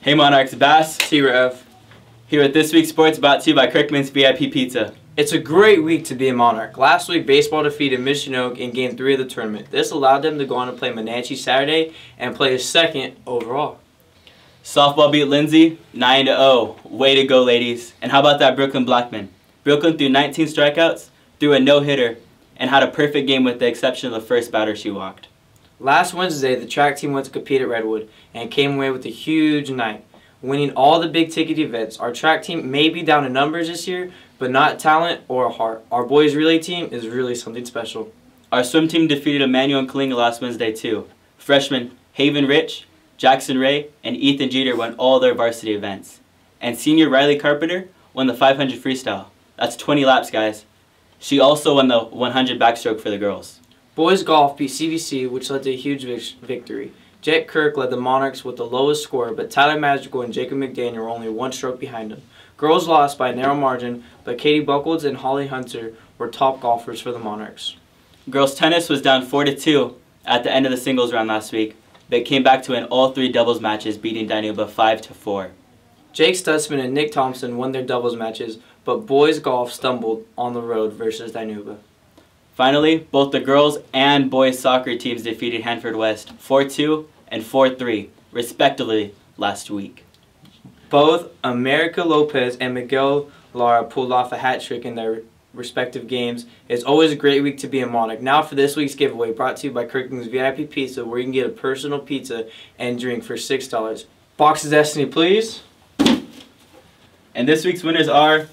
Hey Monarchs, Bass, T-Rev. here with this week's sports brought to you by Kirkman's VIP Pizza. It's a great week to be a Monarch. Last week, baseball defeated Mission Oak in Game 3 of the tournament. This allowed them to go on to play Monarch Saturday and play second overall. Softball beat Lindsay 9-0. Way to go, ladies. And how about that Brooklyn Blackman? Brooklyn threw 19 strikeouts, threw a no-hitter, and had a perfect game with the exception of the first batter she walked. Last Wednesday, the track team went to compete at Redwood and came away with a huge night, winning all the big-ticket events. Our track team may be down in numbers this year, but not talent or heart. Our boys' relay team is really something special. Our swim team defeated Emmanuel and Kalinga last Wednesday too. Freshmen Haven Rich, Jackson Ray, and Ethan Jeter won all their varsity events. And senior Riley Carpenter won the 500 freestyle. That's 20 laps, guys. She also won the 100 backstroke for the girls. Boys golf beat CVC, which led to a huge victory. Jet Kirk led the Monarchs with the lowest score, but Tyler Magical and Jacob McDaniel were only one stroke behind him. Girls lost by a narrow margin, but Katie Buckles and Holly Hunter were top golfers for the Monarchs. Girls tennis was down 4-2 at the end of the singles round last week, but came back to win all three doubles matches, beating Danuba 5-4. Jake Stutzman and Nick Thompson won their doubles matches, but boys golf stumbled on the road versus Danuba. Finally, both the girls and boys soccer teams defeated Hanford West 4-2 and 4-3, respectively, last week. Both America Lopez and Miguel Lara pulled off a hat trick in their respective games. It's always a great week to be a Monarch. Now for this week's giveaway, brought to you by Kirkland's VIP Pizza, where you can get a personal pizza and drink for $6. Box of Destiny, please. And this week's winners are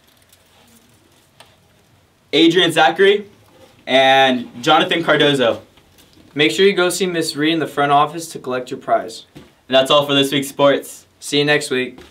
Adrian Zachary and Jonathan Cardozo. Make sure you go see Miss Reed in the front office to collect your prize. And that's all for this week's sports. See you next week.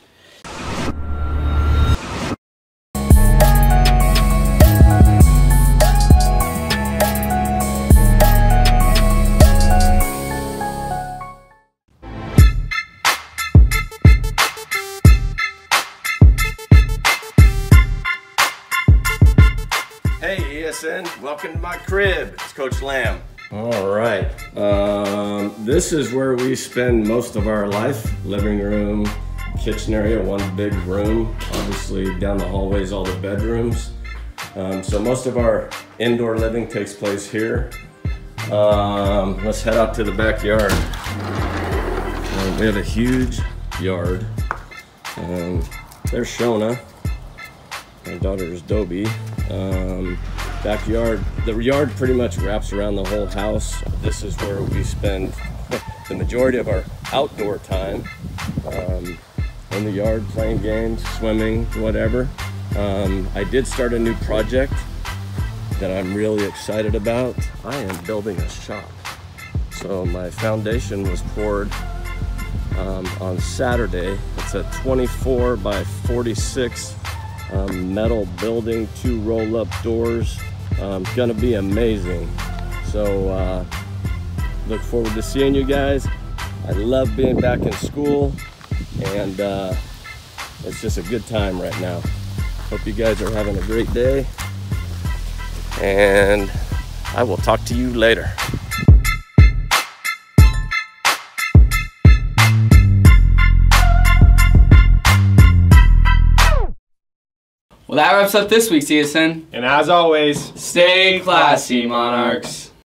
Hey ESN, welcome to my crib. It's Coach Lamb. All right, this is where we spend most of our life. Living room, kitchen area, one big room. Obviously down the hallways, all the bedrooms. So most of our indoor living takes place here. Let's head out to the backyard. We have a huge yard. There's Shona. My daughter is Dobie. Backyard, the yard pretty much wraps around the whole house. This is where we spend the majority of our outdoor time, in the yard, playing games, swimming, whatever. I did start a new project that I'm really excited about. I am building a shop. So my foundation was poured on Saturday. It's a 24 by 46 metal building, 2 roll-up doors. Gonna be amazing. So look forward to seeing you guys. I love being back in school, and it's just a good time right now. Hope you guys are having a great day, and I will talk to you later. Well, that wraps up this week's ESN. And as always, Stay classy, Monarchs.